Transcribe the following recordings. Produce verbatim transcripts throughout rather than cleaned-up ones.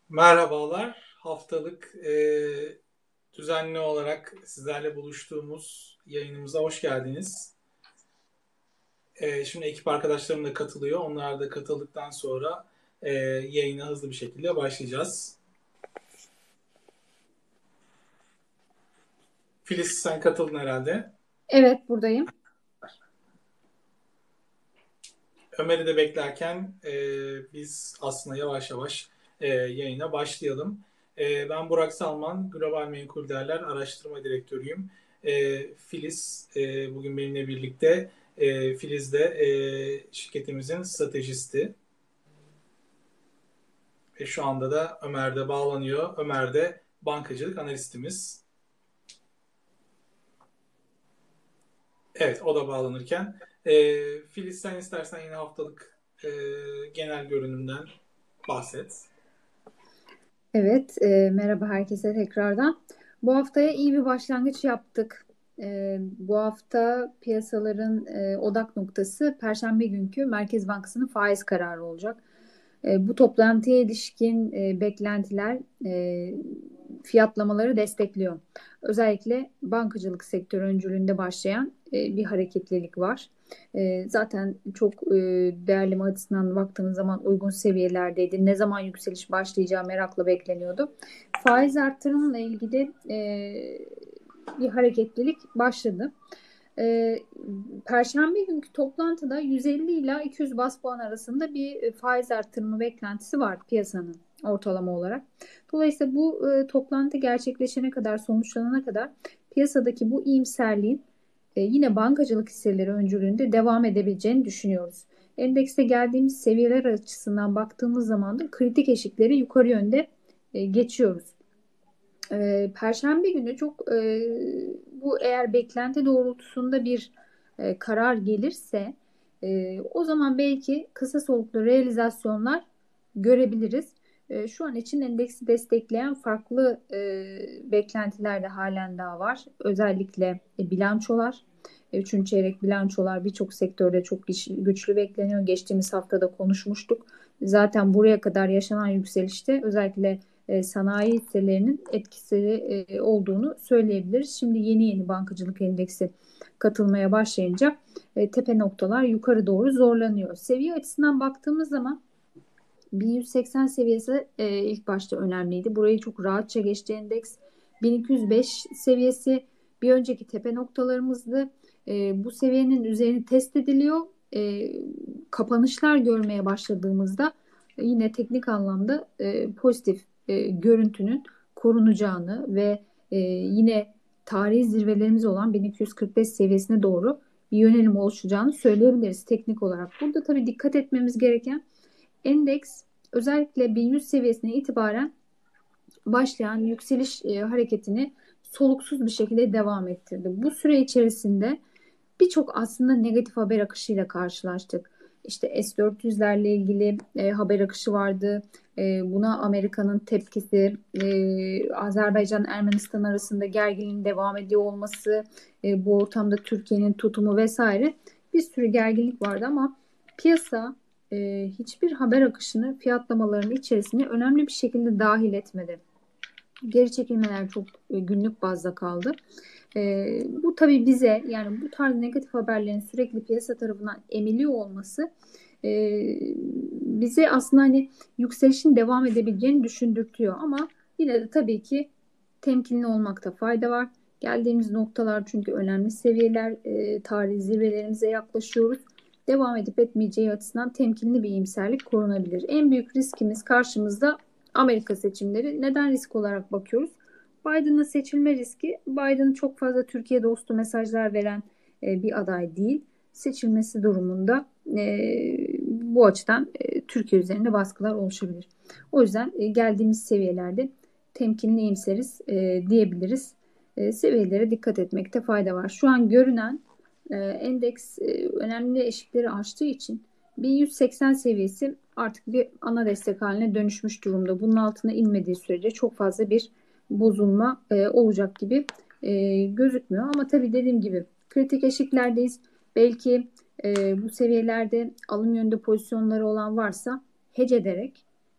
Merhabalar. Haftalık e, düzenli olarak sizlerle buluştuğumuz yayınımıza hoş geldiniz. E, şimdi ekip arkadaşlarım da katılıyor. Onlar da katıldıktan sonra e, yayına hızlı bir şekilde başlayacağız. Filiz, sen katıldın herhalde. Evet, buradayım. Ömer'i de beklerken e, biz aslında yavaş yavaş e, yayına başlayalım. E, ben Burak Salman, Global Menkul Değerler Araştırma Direktörüyüm. E, Filiz e, bugün benimle birlikte. E, Filiz de e, şirketimizin stratejisti. Ve şu anda da Ömer de bağlanıyor. Ömer de bankacılık analistimiz. Evet, o da bağlanırken. E, Filiz, sen istersen yine haftalık e, genel görünümden bahset. Evet, e, merhaba herkese tekrardan. Bu haftaya iyi bir başlangıç yaptık. E, bu hafta piyasaların e, odak noktası Perşembe günkü Merkez Bankası'nın faiz kararı olacak. E, bu toplantıya ilişkin e, beklentiler e, fiyatlamaları destekliyor. Özellikle bankacılık sektörü öncülüğünde başlayan e, bir hareketlilik var. E, zaten çok e, değerleme açısından baktığımız zaman uygun seviyelerdeydi. Ne zaman yükseliş başlayacağı merakla bekleniyordu. Faiz artırımıyla ilgili e, bir hareketlilik başladı. E, Perşembe günkü toplantıda yüz elli ila iki yüz bas puan arasında bir faiz artırımı beklentisi var piyasanın ortalama olarak. Dolayısıyla bu e, toplantı gerçekleşene kadar, sonuçlanana kadar piyasadaki bu iyimserliğin e, yine bankacılık hisseleri öncülüğünde devam edebileceğini düşünüyoruz. Endekste geldiğimiz seviyeler açısından baktığımız zaman da kritik eşikleri yukarı yönde e, geçiyoruz. E, Perşembe günü çok e, bu eğer beklenti doğrultusunda bir e, karar gelirse e, o zaman belki kısa soluklu realizasyonlar görebiliriz. E, şu an için endeksi destekleyen farklı e, beklentiler de halen daha var. Özellikle e, bilançolar. E, Üçüncü çeyrek bilançolar birçok sektörde çok güçlü bekleniyor. Geçtiğimiz haftada konuşmuştuk. Zaten buraya kadar yaşanan yükselişte özellikle e, sanayi hisselerinin etkisi e, olduğunu söyleyebiliriz. Şimdi yeni yeni bankacılık endeksi katılmaya başlayınca e, tepe noktalar yukarı doğru zorlanıyor. Seviye açısından baktığımız zaman bin yüz seksen seviyesi e, ilk başta önemliydi. Burayı çok rahatça geçti endeks. bin iki yüz beş seviyesi bir önceki tepe noktalarımızdı. E, bu seviyenin üzerini test ediliyor. E, kapanışlar görmeye başladığımızda e, yine teknik anlamda e, pozitif e, görüntünün korunacağını ve e, yine tarihi zirvelerimiz olan bin iki yüz kırk beş seviyesine doğru bir yönelim oluşacağını söyleyebiliriz teknik olarak. Burada tabii dikkat etmemiz gereken endeks özellikle bin yüz seviyesine itibaren başlayan yükseliş e, hareketini soluksuz bir şekilde devam ettirdi. Bu süre içerisinde birçok aslında negatif haber akışıyla karşılaştık. İşte S dört yüzlerle ilgili e, haber akışı vardı. E, buna Amerika'nın tepkisi, e, Azerbaycan-Ermenistan arasında gerginliğin devam ediyor olması, e, bu ortamda Türkiye'nin tutumu vesaire bir sürü gerginlik vardı ama piyasa e, hiçbir haber akışını fiyatlamaların içerisine önemli bir şekilde dahil etmedi. Geri çekilmeler çok e, günlük bazda kaldı. E, bu tabii bize yani bu tarz negatif haberlerin sürekli piyasa tarafından emiliyor olması e, bize aslında hani yükselişin devam edebileceğini düşündürtüyor ama yine de tabii ki temkinli olmakta fayda var. Geldiğimiz noktalar çünkü önemli seviyeler, e, tarihi zirvelerimize yaklaşıyoruz. Devam edip etmeyeceği açısından temkinli bir iyimserlik korunabilir. En büyük riskimiz karşımızda Amerika seçimleri. Neden risk olarak bakıyoruz? Biden'ın seçilme riski, Biden çok fazla Türkiye dostu mesajlar veren e, bir aday değil. Seçilmesi durumunda e, bu açıdan e, Türkiye üzerinde baskılar oluşabilir. O yüzden e, geldiğimiz seviyelerde temkinli iyimseriz e, diyebiliriz. E, seviyelere dikkat etmekte fayda var. Şu an görünen e, endeks e, önemli eşikleri aştığı için bin yüz seksen seviyesi artık bir ana destek haline dönüşmüş durumda. Bunun altına inmediği sürece çok fazla bir bozulma e, olacak gibi e, gözükmüyor. Ama tabii dediğim gibi kritik eşiklerdeyiz. Belki e, bu seviyelerde alım yönünde pozisyonları olan varsa hedge ederek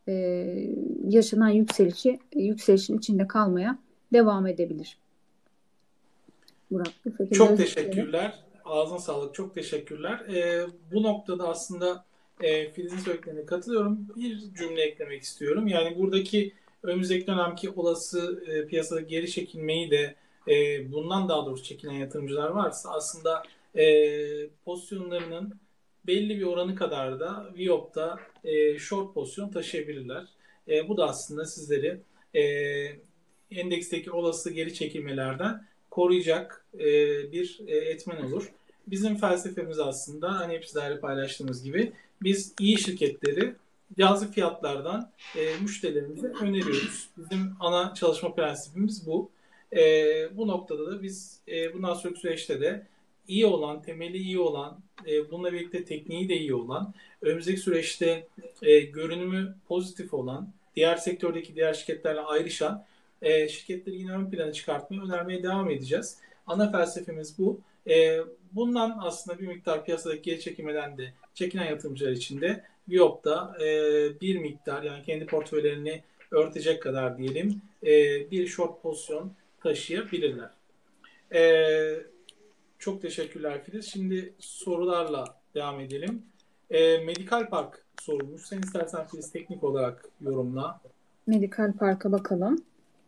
e, yaşanan yükselişi, yükselişin içinde kalmaya devam edebilir. Burak, bu şekilde Çok özetleyelim. teşekkürler. Ağzına sağlık. Çok teşekkürler. Ee, bu noktada aslında e, Filiz'in söylediklerine katılıyorum. Bir cümle eklemek istiyorum. Yani buradaki önümüzdeki dönemki olası e, piyasada geri çekilmeyi de e, bundan daha doğrusu çekilen yatırımcılar varsa aslında e, pozisyonlarının belli bir oranı kadar da Viyop'ta e, short pozisyon taşıyabilirler. E, bu da aslında sizleri e, endeksteki olası geri çekilmelerden koruyacak e, bir e, etmen olur. Bizim felsefemiz aslında hani hep sizlerle paylaştığımız gibi biz iyi şirketleri cazip fiyatlardan e, müşterilerimize öneriyoruz. Bizim ana çalışma prensibimiz bu. E, bu noktada da biz e, bundan sonraki süreçte de iyi olan, temeli iyi olan, e, bununla birlikte tekniği de iyi olan, önümüzdeki süreçte e, görünümü pozitif olan, diğer sektördeki diğer şirketlerle ayrışan e, şirketleri yine ön plana çıkartmaya, önermeye devam edeceğiz. Ana felsefemiz bu. E, bundan aslında bir miktar piyasadaki geri çekilmeden de çekinen yatırımcılar için de Viyop'ta e, bir miktar yani kendi portföylerini örtecek kadar diyelim e, bir short pozisyon taşıyabilirler. E, çok teşekkürler Filiz. Şimdi sorularla devam edelim. E, Medikal Park sorulmuş. Sen istersen Filiz teknik olarak yorumla. Medikal Park'a bakalım.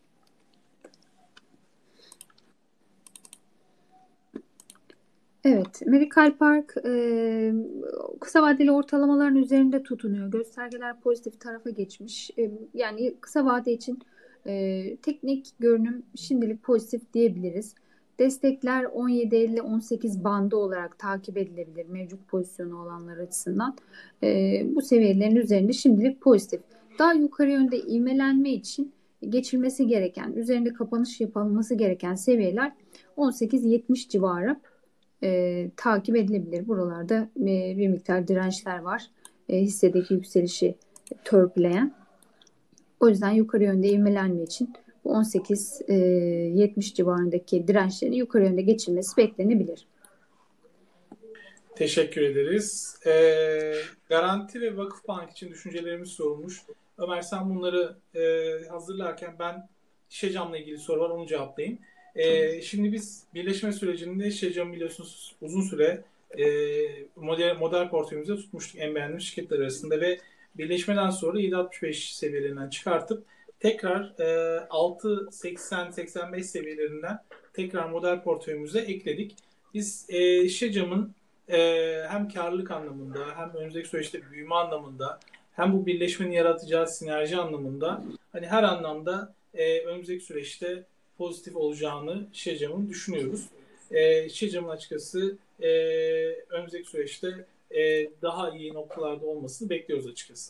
Evet, Medikal Park e, kısa vadeli ortalamaların üzerinde tutunuyor. Göstergeler pozitif tarafa geçmiş. E, yani kısa vade için e, teknik görünüm şimdilik pozitif diyebiliriz. Destekler on yedi elli on sekiz bandı olarak takip edilebilir mevcut pozisyonu olanlar açısından. E, bu seviyelerin üzerinde şimdilik pozitif. Daha yukarı yönde ivmelenme için geçilmesi gereken, üzerinde kapanış yapılması gereken seviyeler on sekiz yetmiş civarı. E, takip edilebilir. Buralarda e, bir miktar dirençler var. E, hissedeki yükselişi törpüleyen. O yüzden yukarı yönde ivmelenme için bu on sekiz yetmiş civarındaki dirençlerin yukarı yönde geçilmesi beklenebilir. Teşekkür ederiz. Ee, Garanti ve Vakıfbank için düşüncelerimiz sorulmuş. Ömer sen bunları e, hazırlarken ben Şecam'la ilgili soru var onu cevaplayayım. Ee, şimdi biz birleşme sürecinde Şecam biliyorsunuz uzun süre e, model, model portföyümüzde tutmuştuk en beğendiğim şirketler arasında ve birleşmeden sonra yedi altmış beş seviyelerinden çıkartıp tekrar e, altı seksen seksen beş seviyelerinden tekrar model portföyümüze ekledik. Biz e, Şecam'ın e, hem karlılık anlamında hem önümüzdeki süreçte büyüme anlamında hem bu birleşmenin yaratacağı sinerji anlamında hani her anlamda e, önümüzdeki süreçte pozitif olacağını Şecam'ın düşünüyoruz. E, Şecam'ın açıkçası e, önümüzdeki süreçte e, daha iyi noktalarda olmasını bekliyoruz açıkçası.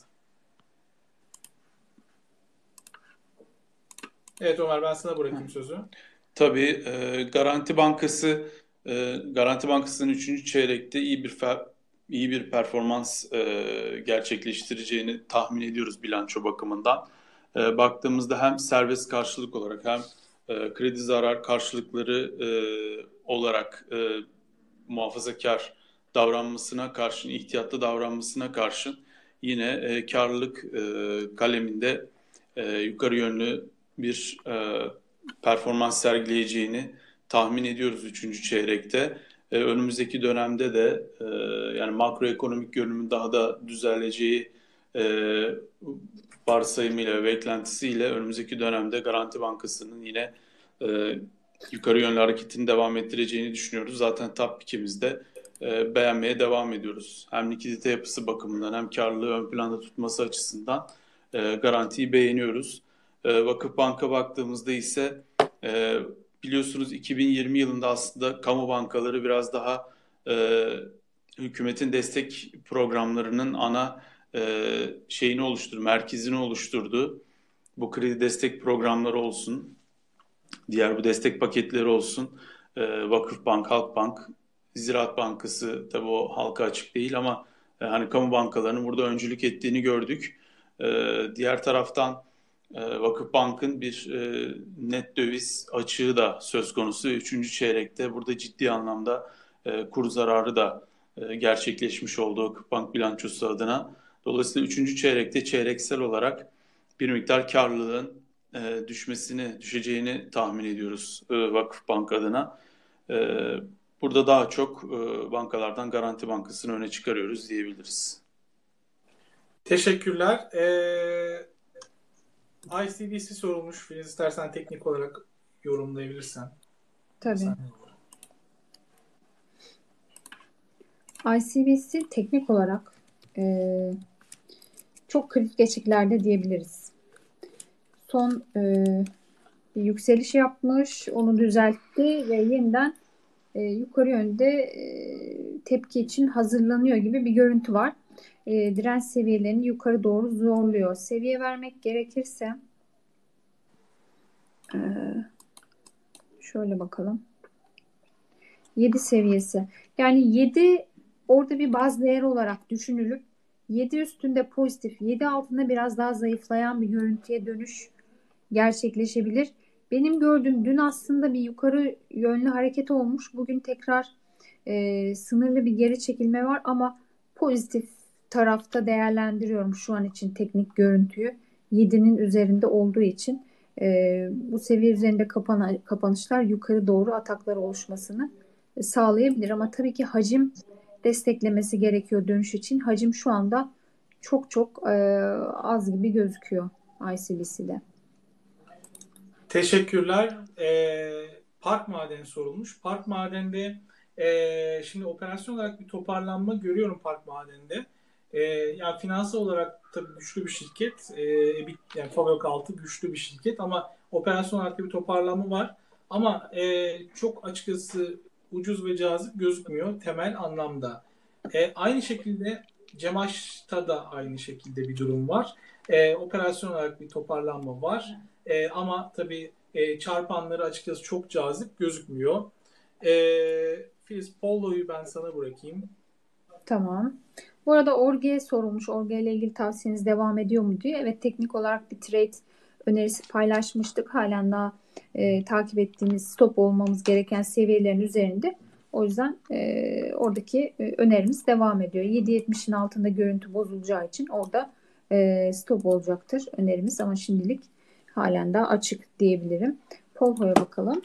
Evet Ömer ben sana bırakayım sözü. Tabii e, Garanti Bankası e, Garanti Bankası'nın üçüncü çeyrekte iyi bir fer, iyi bir performans e, gerçekleştireceğini tahmin ediyoruz bilanço bakımından. E, baktığımızda hem serbest karşılık olarak hem e, kredi zarar karşılıkları e, olarak e, muhafazakar davranmasına karşın, ihtiyatlı davranmasına karşın yine e, karlılık e, kaleminde e, yukarı yönlü bir e, performans sergileyeceğini tahmin ediyoruz üçüncü çeyrekte. E, önümüzdeki dönemde de e, yani makroekonomik görünümün daha da düzeleceği e, varsayımıyla ve beklentisiyle önümüzdeki dönemde Garanti Bankası'nın yine e, yukarı yönlü hareketini devam ettireceğini düşünüyoruz. Zaten top ikimizde e, beğenmeye devam ediyoruz. Hem likidite yapısı bakımından hem karlılığı ön planda tutması açısından e, Garanti'yi beğeniyoruz. E, Vakıfbank'a baktığımızda ise e, biliyorsunuz iki bin yirmi yılında aslında kamu bankaları biraz daha e, hükümetin destek programlarının ana e, şeyini oluşturdu, merkezini oluşturdu. Bu kredi destek programları olsun, diğer bu destek paketleri olsun. E, Vakıfbank, Halkbank, Ziraat Bankası tabii o halka açık değil ama e, hani kamu bankalarının burada öncülük ettiğini gördük. E, diğer taraftan e, Vakıfbank'ın bir e, net döviz açığı da söz konusu. Üçüncü çeyrekte burada ciddi anlamda e, kur zararı da e, gerçekleşmiş oldu Vakıfbank bilançosu adına. Dolayısıyla üçüncü çeyrekte çeyreksel olarak bir miktar karlılığın e, düşmesini, düşeceğini tahmin ediyoruz e, Vakıfbank adına. E, burada daha çok e, bankalardan Garanti Bankası'nı öne çıkarıyoruz diyebiliriz. Teşekkürler. Ee, I C B C sorulmuş. Filiz, istersen teknik olarak yorumlayabilirsen. Tabii. Sen... I C B C teknik olarak e, çok kritik eşiklerde diyebiliriz. Son e, bir yükseliş yapmış, onu düzeltti ve yeniden e, yukarı yönde e, tepki için hazırlanıyor gibi bir görüntü var. E, direnç seviyelerini yukarı doğru zorluyor. Seviye vermek gerekirse e, şöyle bakalım. yedi seviyesi. Yani yedi orada bir baz değer olarak düşünülüp yedi üstünde pozitif, yedi altında biraz daha zayıflayan bir görüntüye dönüş gerçekleşebilir. Benim gördüğüm dün aslında bir yukarı yönlü hareket olmuş. Bugün tekrar e, sınırlı bir geri çekilme var ama pozitif tarafta değerlendiriyorum şu an için teknik görüntüyü. yedinin üzerinde olduğu için e, bu seviye üzerinde kapan kapanışlar yukarı doğru ataklar oluşmasını sağlayabilir. Ama tabii ki hacim desteklemesi gerekiyor dönüş için. Hacim şu anda çok çok e, az gibi gözüküyor I C B C'de. Teşekkürler. Ee, Park Maden sorulmuş. Park Maden'de e, şimdi operasyon olarak bir toparlanma görüyorum Park Maden'de. E, yani finansal olarak tabii güçlü bir şirket. E, yani Fabrik altı güçlü bir şirket ama operasyon olarak bir toparlanma var. Ama e, çok açıkçası ucuz ve cazip gözükmüyor temel anlamda. E, aynı şekilde Cemaş'ta da aynı şekilde bir durum var. E, operasyon olarak bir toparlanma var. E, ama tabii e, çarpanları açıkçası çok cazip gözükmüyor. E, Filiz, Polo'yu ben sana bırakayım. Tamam. Bu arada Orge'ye sorulmuş. Orge ile ilgili tavsiyeniz devam ediyor mu diye. Evet, teknik olarak bir trade önerisi paylaşmıştık. Halen daha e, takip ettiğimiz, stop olmamız gereken seviyelerin üzerinde. O yüzden e, oradaki e, önerimiz devam ediyor. yedi yetmişin altında görüntü bozulacağı için orada e, stop olacaktır önerimiz ama şimdilik halen daha açık diyebilirim. Polho'ya bakalım.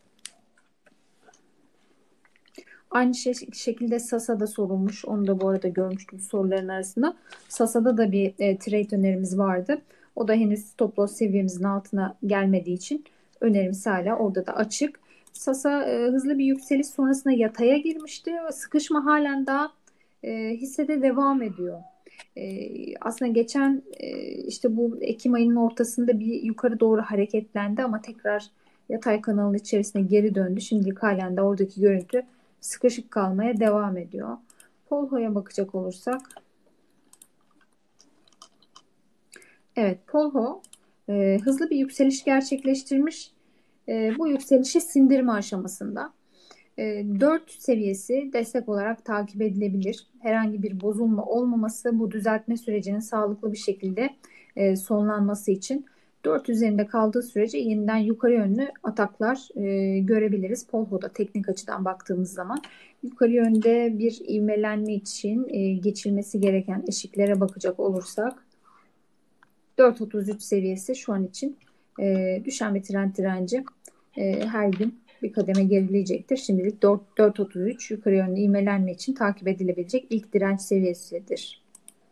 Aynı şey, şekilde Sasa'da sorulmuş. Onu da bu arada görmüştüm soruların arasında. Sasa'da da bir e, trade önerimiz vardı. O da henüz stop loss seviyemizin altına gelmediği için önerimiz hala orada da açık. Sasa e, hızlı bir yükseliş sonrasında yataya girmişti. Sıkışma halen daha e, hissede devam ediyor. E, aslında geçen e, işte bu Ekim ayının ortasında bir yukarı doğru hareketlendi ama tekrar yatay kanalın içerisine geri döndü. Şimdilik halen de oradaki görüntü sıkışık kalmaya devam ediyor. Polho'ya bakacak olursak. Evet, Polho e, hızlı bir yükseliş gerçekleştirmiş. E, bu yükselişi sindirme aşamasında. E, dört seviyesi destek olarak takip edilebilir. Herhangi bir bozulma olmaması bu düzeltme sürecinin sağlıklı bir şekilde e, sonlanması için dört üzerinde kaldığı sürece yeniden yukarı yönlü ataklar e, görebiliriz. Polho'da teknik açıdan baktığımız zaman yukarı yönde bir ivmelenme için e, geçilmesi gereken eşiklere bakacak olursak dört otuz üç seviyesi şu an için e, düşen bir trend direnci e, her gün bir kademe gerileyecektir. Şimdilik dört otuz üç yukarı yönlü ivmelenme için takip edilebilecek ilk direnç seviyesidir.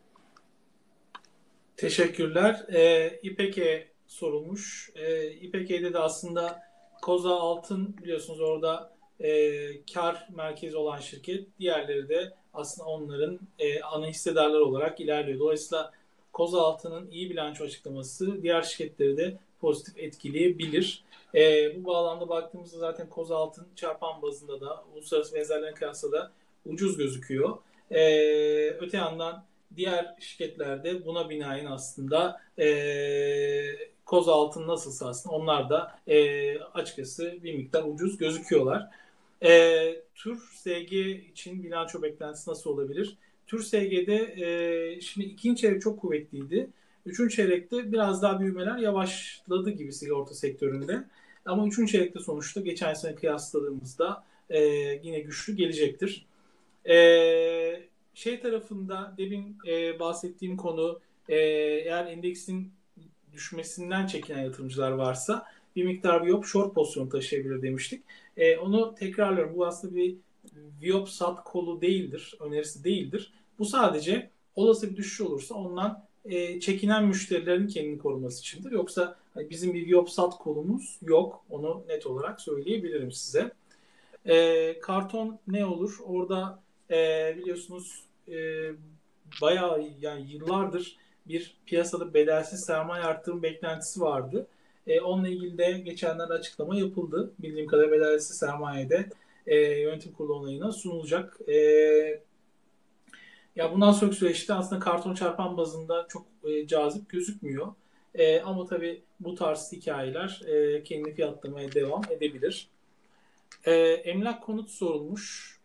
Teşekkürler. E, İpek'e sorulmuş. E, İpek'e de aslında Koza Altın biliyorsunuz orada e, kar merkezi olan şirket. Diğerleri de aslında onların e, ana hissedarlar olarak ilerliyor. Dolayısıyla Koza Altın'ın iyi bilanço açıklaması diğer şirketleri de pozitif etkileyebilir. E, bu bağlamda baktığımızda zaten Koza Altın çarpan bazında da uluslararası benzerlerine kıyasla da ucuz gözüküyor. E, öte yandan diğer şirketlerde buna binaen aslında e, Koza Altın nasılsa aslında onlar da e, açıkçası bir miktar ucuz gözüküyorlar. E, Tür S G için bilanço beklentisi nasıl olabilir? Tür S G'de e, şimdi ikinci çeyrek çok kuvvetliydi. Üçüncü çeyrekte biraz daha büyümeler yavaşladı gibi sigorta sektöründe. Ama üçüncü çeyrekte sonuçta geçen sene kıyasladığımızda e, yine güçlü gelecektir. E, şey tarafında demin e, bahsettiğim konu, e, eğer endeksin düşmesinden çekinen yatırımcılar varsa bir miktar Viyop short pozisyonu taşıyabilir demiştik. E, onu tekrarlıyorum. Bu aslında bir Viyop sat kolu değildir, önerisi değildir. Bu sadece olası bir düşüş olursa ondan e, çekinen müşterilerin kendini koruması içindir. Yoksa hani bizim bir Viyop sat kolumuz yok. Onu net olarak söyleyebilirim size. E, karton ne olur? Orada e, biliyorsunuz e, bayağı yani yıllardır bir piyasada bedelsiz sermaye arttırım beklentisi vardı. E, onunla ilgili de geçenlerde açıklama yapıldı. Bildiğim kadarıyla bedelsiz sermayede e, yönetim kurulu onayına sunulacak. E, ya bundan sonraki süreçte aslında karton çarpan bazında çok e, cazip gözükmüyor. E, ama tabii bu tarz hikayeler e, kendini fiyatlamaya devam edebilir. E, emlak konut sorulmuş.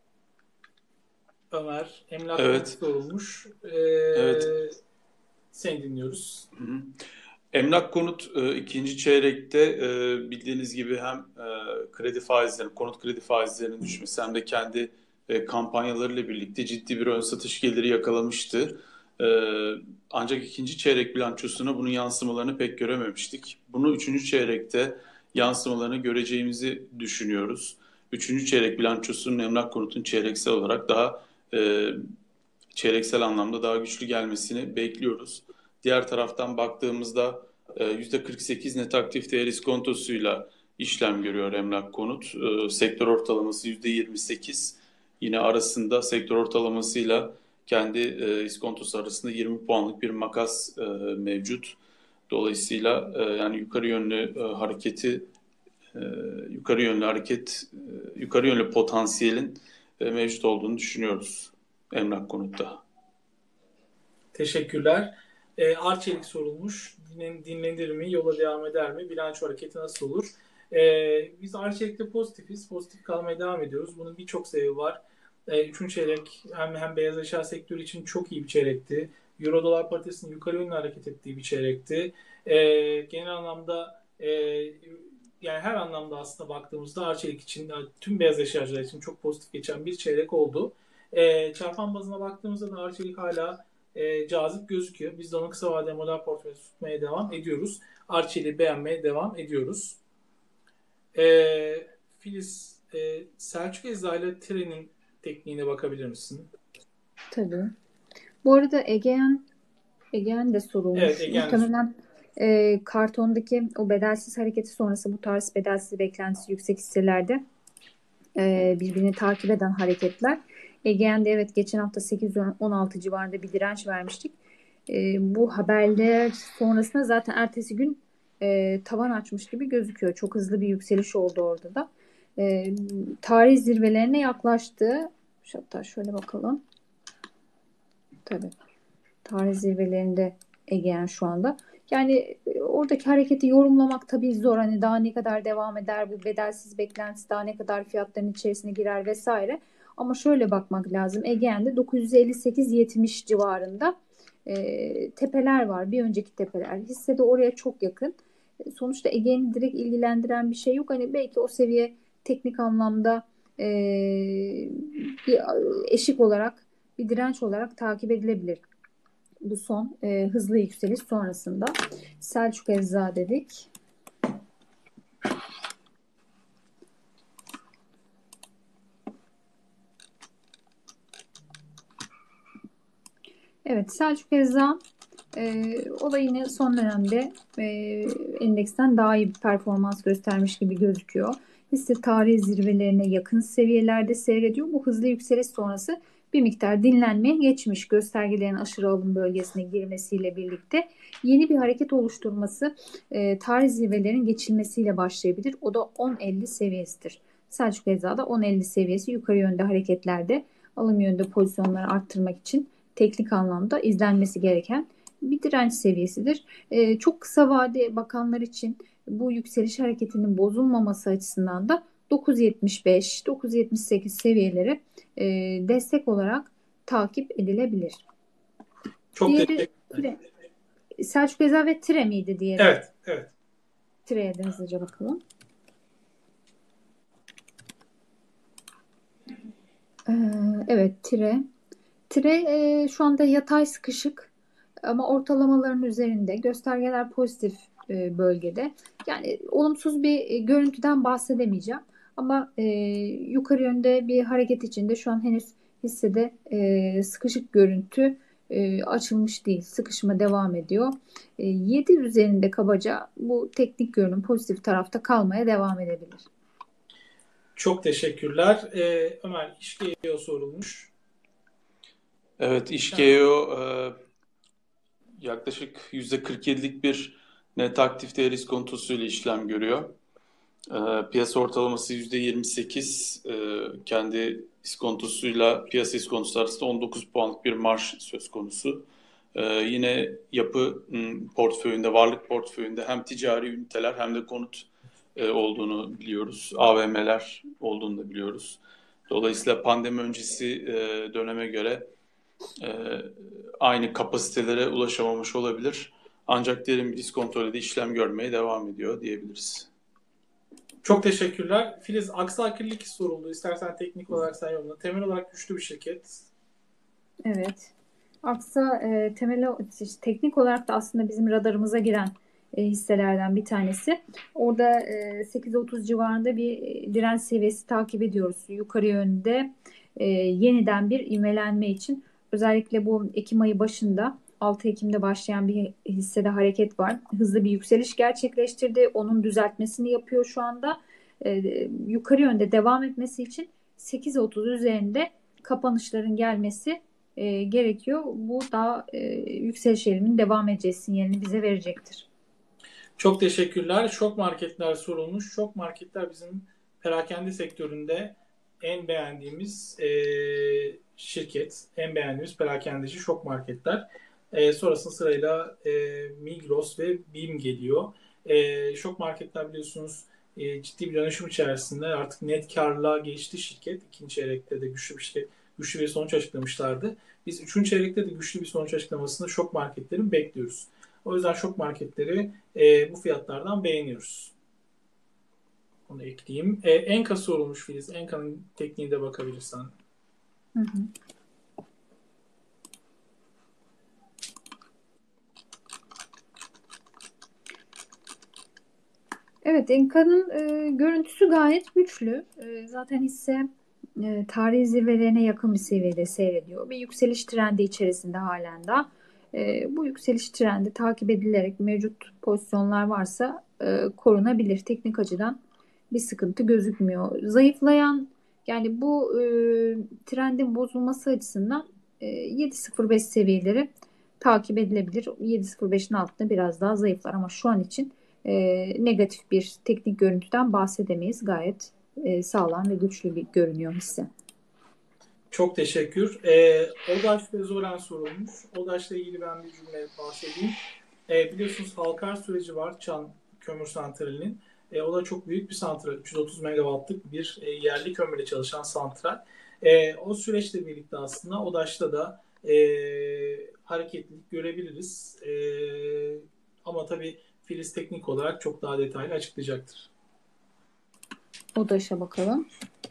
Ömer, emlak konut Evet, sorulmuş. E, evet. seni dinliyoruz. Hı hı. Emlak konut e, ikinci çeyrekte e, bildiğiniz gibi hem e, kredi faizlerinin, konut kredi faizlerinin düşmesi hem de kendi e, kampanyalarıyla birlikte ciddi bir ön satış geliri yakalamıştı. E, ancak ikinci çeyrek bilançosuna bunun yansımalarını pek görememiştik. Bunu üçüncü çeyrekte yansımalarını göreceğimizi düşünüyoruz. Üçüncü çeyrek bilançosunun emlak konutun çeyreksel olarak daha e, çeyreksel anlamda daha güçlü gelmesini bekliyoruz. Diğer taraftan baktığımızda e, yüzde kırk sekiz net aktif değer iskontosuyla işlem görüyor emlak konut. E, Sektör ortalaması yüzde yirmi sekiz. Yine arasında sektör ortalamasıyla kendi e, iskontosu arasında yirmi puanlık bir makas e, mevcut. Dolayısıyla e, yani yukarı yönlü e, hareketi e, yukarı yönlü hareket e, yukarı yönlü potansiyelin e, mevcut olduğunu düşünüyoruz emlak konutta. Teşekkürler. E, Arçelik sorulmuş. Dinlen, dinlenir mi? Yola devam eder mi? Bilanço hareketi nasıl olur? E, biz Arçelik'te pozitifiz. Pozitif kalmaya devam ediyoruz. Bunun birçok sebebi var. E, üçüncü çeyrek hem, hem beyaz eşya sektörü için çok iyi bir çeyrekti. Euro dolar paritesinin yukarı yönlü hareket ettiği bir çeyrekti. E, genel anlamda e, yani her anlamda aslında baktığımızda Arçelik için, tüm beyaz eşyacılar için çok pozitif geçen bir çeyrek oldu. E, çarpan bazına baktığımızda da Arçelik hala e, cazip gözüküyor. Biz de onun kısa vadeli model portföyü tutmaya devam ediyoruz. Arçelik'i beğenmeye devam ediyoruz. E, Filiz, e, Selçuk Eczacı ile trenin tekniğine bakabilir misin? Tabii. Bu arada Egean Egean de sorulmuş. Evet, Ege'nin Muhtemelen e, kartondaki o bedelsiz hareketi sonrası bu tarz bedelsiz beklentisi yüksek hisselerde e, birbirini takip eden hareketler. Egean'de evet geçen hafta sekiz on altı civarında bir direnç vermiştik. E, bu haberler sonrasında zaten ertesi gün e, tavan açmış gibi gözüküyor. Çok hızlı bir yükseliş oldu orada da. E, tarih zirvelerine yaklaştı. Hatta şöyle bakalım. Tabii. Tarih zirvelerinde Egean şu anda. Yani oradaki hareketi yorumlamak tabii zor. Hani daha ne kadar devam eder, bu bedelsiz beklentisi daha ne kadar fiyatların içerisine girer vesaire. Ama şöyle bakmak lazım. Egean'de dokuz yüz elli sekiz yetmiş civarında e, tepeler var. Bir önceki tepeler. Hisse de oraya çok yakın. Sonuçta Egean'i direkt ilgilendiren bir şey yok. Hani belki o seviye teknik anlamda e, bir eşik olarak, bir direnç olarak takip edilebilir. Bu son e, hızlı yükseliş sonrasında. Selçuk Eczacı dedik. Evet, Selçuk Eczacı e, o da yine son dönemde e, endeksten daha iyi bir performans göstermiş gibi gözüküyor. Hisse tarihi zirvelerine yakın seviyelerde seyrediyor. Bu hızlı yükseliş sonrası bir miktar dinlenmeye geçmiş, göstergelerin aşırı alım bölgesine girmesiyle birlikte yeni bir hareket oluşturması e, tarih zirvelerin geçilmesiyle başlayabilir. O da on elli seviyesidir. Selçuk Eczacı'da on elli seviyesi yukarı yönde hareketlerde alım yönde pozisyonları arttırmak için teknik anlamda izlenmesi gereken bir direnç seviyesidir. E, çok kısa vade bakanlar için bu yükseliş hareketinin bozulmaması açısından da dokuz yetmiş beş dokuz yetmiş sekiz seviyeleri e, destek olarak takip edilebilir. Çok Diğeri Tire. Selçuk Eczacı ve Tire miydi diğeri? Evet, evet. Tire'ye de hızlıca bakalım. Ee, evet, Tire. Tire e, şu anda yatay sıkışık ama ortalamaların üzerinde. Göstergeler pozitif e, bölgede. Yani olumsuz bir e, görüntüden bahsedemeyeceğim. Ama e, yukarı yönde bir hareket içinde şu an henüz hissede e, sıkışık görüntü e, açılmış değil. Sıkışma devam ediyor. E, yedi üzerinde kabaca bu teknik görünüm pozitif tarafta kalmaya devam edebilir. Çok teşekkürler. Ee, Ömer, İşkeo sorulmuş. Evet, İşkeo e, yaklaşık yüzde kırk yedilik bir net aktif değer iskontosuyla işlem görüyor. E, piyasa ortalaması yüzde yirmi sekiz. E, kendi iskontosuyla piyasa iskontosu arasında on dokuz puanlık bir marj söz konusu. E, yine yapı m, portföyünde, varlık portföyünde hem ticari üniteler hem de konut e, olduğunu biliyoruz. A V M'ler olduğunu da biliyoruz. Dolayısıyla pandemi öncesi e, döneme göre e, aynı kapasitelere ulaşamamış olabilir. Ancak derin bir diskontrolde işlem görmeye devam ediyor diyebiliriz. Çok teşekkürler. Filiz, Aksa-Akrilik soruldu. İstersen teknik olarak sen yorumla. Temel olarak güçlü bir şirket. Evet. Aksa e, temeli teknik olarak da aslında bizim radarımıza giren e, hisselerden bir tanesi. Orada e, sekiz otuz civarında bir e, direnç seviyesi takip ediyoruz. Yukarı yönde e, yeniden bir ivmelenme için. Özellikle bu Ekim ayı başında altı Ekim'de başlayan bir hissede hareket var. Hızlı bir yükseliş gerçekleştirdi. Onun düzeltmesini yapıyor şu anda. E, yukarı yönde devam etmesi için sekiz otuz üzerinde kapanışların gelmesi e, gerekiyor. Bu daha e, yükseliş eğiliminin devam edeceği sinyalini bize verecektir. Çok teşekkürler. Şok marketler sorulmuş. Şok marketler bizim perakende sektöründe en beğendiğimiz e, şirket. En beğendiğimiz perakendeci şok marketler. E, sonrasında sırayla e, Migros ve BİM geliyor. E, şok marketler biliyorsunuz e, ciddi bir dönüşüm içerisinde artık net karlılığa geçti şirket. İkinci çeyrekte de güçlü bir şirket, güçlü bir sonuç açıklamışlardı. Biz üçüncü çeyrekte de güçlü bir sonuç açıklamasını şok marketlerin bekliyoruz. O yüzden şok marketleri e, bu fiyatlardan beğeniyoruz. Onu ekleyeyim. E, Enka sorulmuş Filiz. Enka'nın tekniğine bakabilirsen. Hı hı. Evet, Enka'nın e, görüntüsü gayet güçlü. E, zaten hisse e, tarihi zirvelerine yakın bir seviyede seyrediyor. Bir yükseliş trendi içerisinde halen daha. E, bu yükseliş trendi takip edilerek mevcut pozisyonlar varsa e, korunabilir. Teknik açıdan bir sıkıntı gözükmüyor. Zayıflayan yani bu e, trendin bozulması açısından e, yedi sıfır beş seviyeleri takip edilebilir. yedi sıfır beşin altında biraz daha zayıflar ama şu an için e, negatif bir teknik görüntüden bahsedemeyiz. Gayet e, sağlam ve güçlü bir görünüyor hisse. Çok teşekkür. E, Odaş ve Zoran sorulmuş. Odaş'la ilgili ben bir cümle bahsedeyim. E, biliyorsunuz halkar süreci var Çan Kömür Santrali'nin. E, o da çok büyük bir santral. üç yüz otuz megawattlık bir e, yerli kömürle çalışan santral. E, o süreçle birlikte aslında Odaş'ta da e, hareketlilik görebiliriz. E, ama tabii Filiz teknik olarak çok daha detaylı açıklayacaktır. Odaş'a bakalım.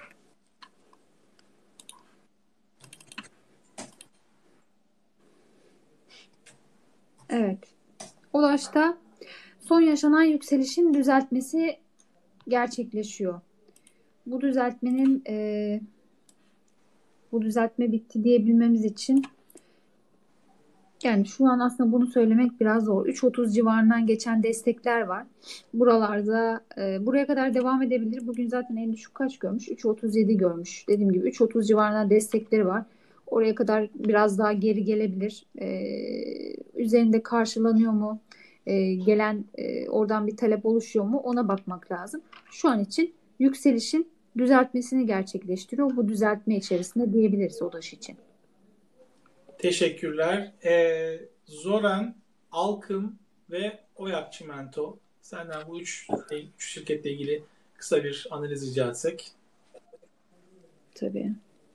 Evet. Odaş'ta son yaşanan yükselişin düzeltmesi gerçekleşiyor. Bu düzeltmenin e, bu düzeltme bitti diyebilmemiz için yani şu an aslında bunu söylemek biraz zor. üç otuz civarından geçen destekler var. Buralarda e, buraya kadar devam edebilir. Bugün zaten en düşük kaç görmüş? üç otuz yedi görmüş. Dediğim gibi üç otuz civarından destekleri var. Oraya kadar biraz daha geri gelebilir. E, üzerinde karşılanıyor mu? E, gelen e, oradan bir talep oluşuyor mu? Ona bakmak lazım. Şu an için yükselişin düzeltmesini gerçekleştiriyor. Bu düzeltme içerisinde diyebiliriz Odaş için. Teşekkürler. Ee, Zoran, Alkım ve Oyak Çimento. Senden bu üç, üç şirketle ilgili kısa bir analiz rica etsek. Tabii.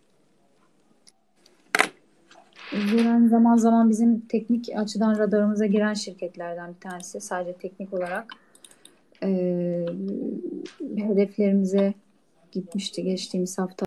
Zoran zaman zaman bizim teknik açıdan radarımıza giren şirketlerden bir tanesi. Sadece teknik olarak e, hedeflerimize gitmişti geçtiğimiz hafta.